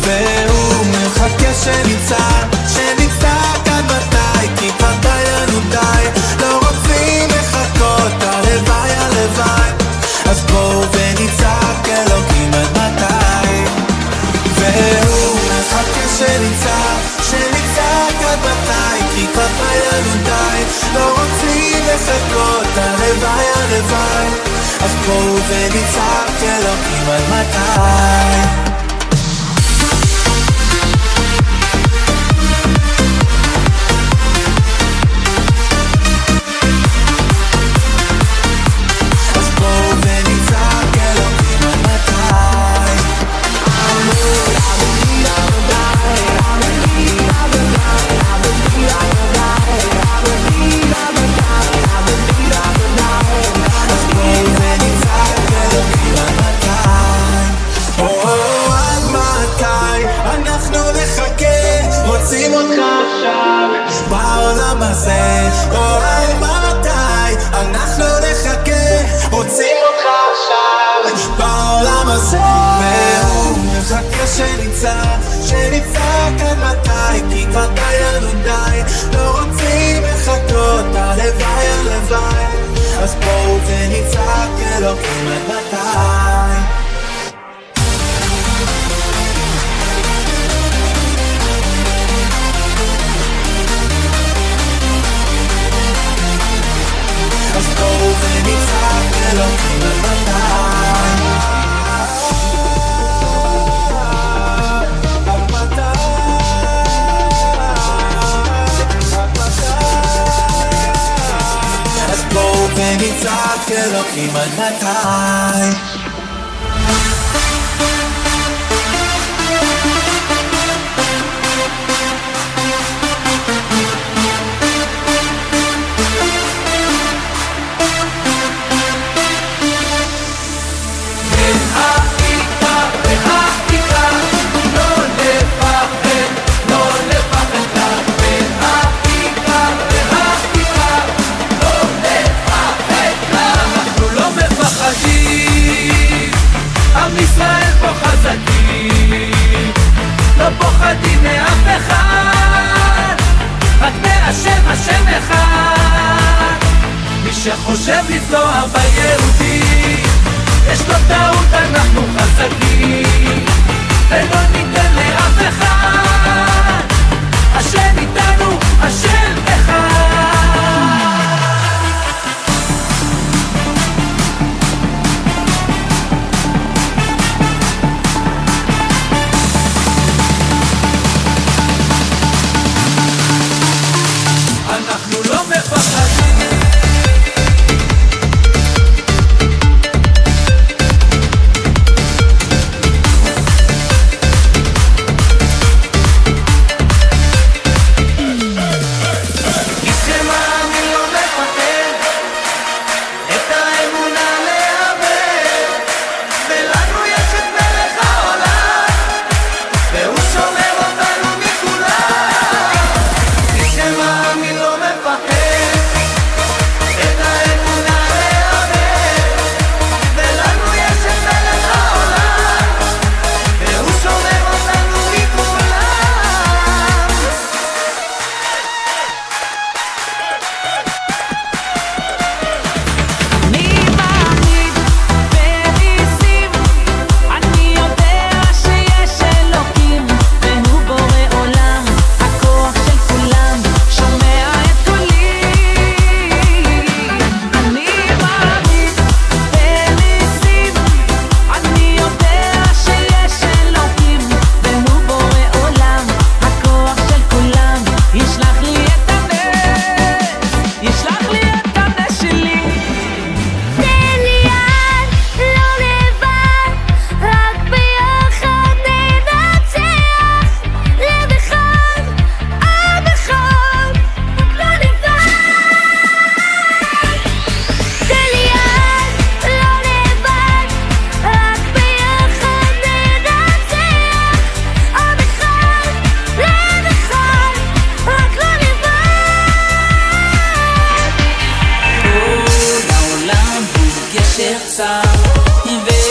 והוא מחכה שנמצא כאן מתי, כי כבר די לנו די, לא רוצים לחכות, הלוואי הלוואי, אז בואו ונצעק אלוקים עד מתי. והוא מחכה שנמצא כאן מתי, כי כבר די לנו די, לא רוצים לחכות, הלוואי הלוואי, אז בואו ונצעק אלוקים עד מתי. בעולם הזה, אוהב מתי, אנחנו נחכה, רוצים אותך עכשיו, בעולם הזה. והוא מחכה שנמצא כאן מתי, כי כבר די לנו די, לא רוצים לחכות, הלוואי הלוואי, אז בואו ונצעק אלוקים עד מתי. אז בואו ונצעק אלוקים עד מתי. אז בואו ונצעק אלוקים עד מתי. עם ישראל פה חזקים, לא פוחדים מאף אחד, רק מהשם השם אחד. מי שחושב לפגוע ביהודי, יש לו טעות, אנחנו חזקים, ולא ניתן לאף אחד. השם איתנו, השם אחד. שחצה